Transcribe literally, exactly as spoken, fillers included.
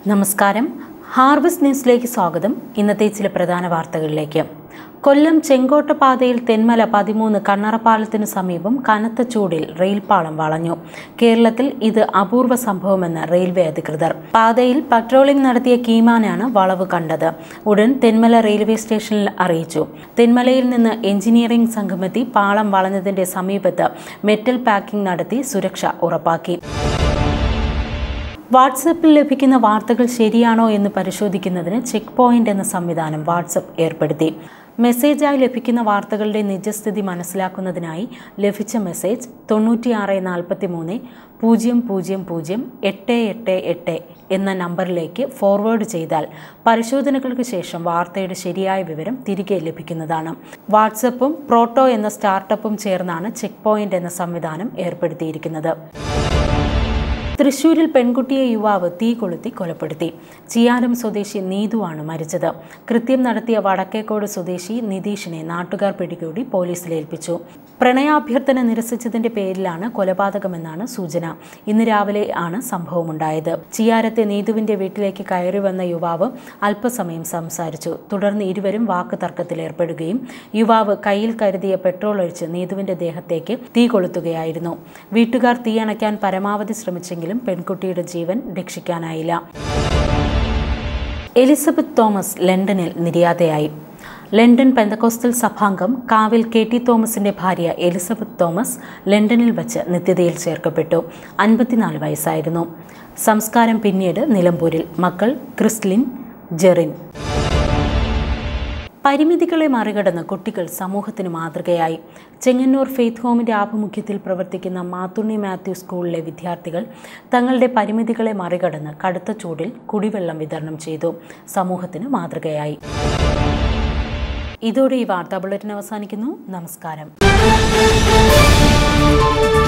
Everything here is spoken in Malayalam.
നമസ്കാരം. ഹാർവസ്റ്റ് ന്യൂസിലേക്ക് സ്വാഗതം. ഇന്നത്തെ ചില പ്രധാന വാർത്തകളിലേക്ക്. കൊല്ലം ചെങ്കോട്ട പാതയിൽ തെന്മല പതിമൂന്ന് കണ്ണറപ്പാലത്തിനു സമീപം കനത്ത ചൂടിൽ റെയിൽപാളം വളഞ്ഞു. കേരളത്തിൽ ഇത് അപൂർവ സംഭവമെന്ന് റെയിൽവേ അധികൃതർ. പാതയിൽ പട്രോളിംഗ് നടത്തിയ കീമാനാണ് വളവ് കണ്ടത്. ഉടൻ തെന്മല റെയിൽവേ സ്റ്റേഷനിൽ അറിയിച്ചു. തെന്മലയിൽ നിന്ന് എഞ്ചിനീയറിംഗ് സംഘമെത്തി പാളം വളഞ്ഞതിന്റെ സമീപത്ത് മെറ്റൽ പാക്കിംഗ് നടത്തി സുരക്ഷ ഉറപ്പാക്കി. വാട്സപ്പിൽ ലഭിക്കുന്ന വാർത്തകൾ ശരിയാണോ എന്ന് പരിശോധിക്കുന്നതിന് ചെക്ക് പോയിന്റ് എന്ന സംവിധാനം വാട്സപ്പ് ഏർപ്പെടുത്തി. മെസ്സേജായി ലഭിക്കുന്ന വാർത്തകളുടെ നിജസ്ഥിതി മനസ്സിലാക്കുന്നതിനായി ലഭിച്ച മെസ്സേജ് തൊണ്ണൂറ്റിയാറ് നാൽപ്പത്തി മൂന്ന് പൂജ്യം പൂജ്യം പൂജ്യം എട്ട് എട്ട് എട്ട് എന്ന നമ്പറിലേക്ക് ഫോർവേഡ് ചെയ്താൽ പരിശോധനകൾക്ക് ശേഷം വാർത്തയുടെ ശരിയായ വിവരം തിരികെ ലഭിക്കുന്നതാണ്. വാട്സപ്പും പ്രോട്ടോ എന്ന സ്റ്റാർട്ടപ്പും ചേർന്നാണ് ചെക്ക് പോയിന്റ് എന്ന സംവിധാനം ഏർപ്പെടുത്തിയിരിക്കുന്നത്. തൃശൂരിൽ പെൺകുട്ടിയെ യുവാവ് തീ കൊളുത്തി കൊലപ്പെടുത്തി. ചിയാരം സ്വദേശി നീതുവാണ് മരിച്ചത്. കൃത്യം നടത്തിയ വടക്കേക്കോട് സ്വദേശി നിതീഷിനെ നാട്ടുകാർ പിടികൂടി പോലീസിൽ ഏൽപ്പിച്ചു. പ്രണയാഭ്യർത്ഥന നിരസിച്ചതിന്റെ പേരിലാണ് കൊലപാതകമെന്നാണ് സൂചന. ഇന്ന് രാവിലെ ആണ് സംഭവമുണ്ടായത്. ചിയാരത്തെ നീതുവിന്റെ വീട്ടിലേക്ക് കയറി വന്ന യുവാവ് അല്പസമയം സംസാരിച്ചു. തുടർന്ന് ഇരുവരും വാക്ക് തർക്കത്തിലേർപ്പെടുകയും യുവാവ് കയ്യിൽ കരുതിയ പെട്രോൾ ഒഴിച്ച് നീതുവിന്റെ ദേഹത്തേക്ക് തീ കൊളുത്തുകയായിരുന്നു. വീട്ടുകാർ തീയണയ്ക്കാൻ പരമാവധി ശ്രമിച്ചെങ്കിലും പെൺകുട്ടിയുടെ ജീവൻ രക്ഷിക്കാനായില്ല. എലിസബത്ത് തോമസ് ലണ്ടനിൽ നിര്യാതയായി. ലണ്ടൻ പെന്തക്കോസ്റ്റൽ സഭാംഗം കാവിൽ കെ ടി തോമസിന്റെ ഭാര്യ എലിസബത്ത് തോമസ് ലണ്ടനിൽ വച്ച് നിത്യതയിൽ ചേർക്കപ്പെട്ടു. അൻപത്തിനാല് വയസ്സായിരുന്നു. സംസ്കാരം പിന്നീട് നിലമ്പൂരിൽ. മക്കൾ ക്രിസ്ലിൻ, ജെറിൻ. പരിമിതികളെ മറികടന്ന് കുട്ടികൾ സമൂഹത്തിന് മാതൃകയായി. ചെങ്ങന്നൂർ ഫെയ്ത്ത് ഹോമിന്റെ ആഭിമുഖ്യത്തിൽ പ്രവർത്തിക്കുന്ന മാത്തുണ്ണി മാത്യു സ്കൂളിലെ വിദ്യാർത്ഥികൾ തങ്ങളുടെ പരിമിതികളെ മറികടന്ന് കടുത്ത ചൂടിൽ കുടിവെള്ളം വിതരണം ചെയ്തു. സമൂഹത്തിന് മാതൃകയായി. ഇതോടെ ഈ വാർത്താ ബുള്ളറ്റിൻ അവസാനിക്കുന്നു. നമസ്കാരം.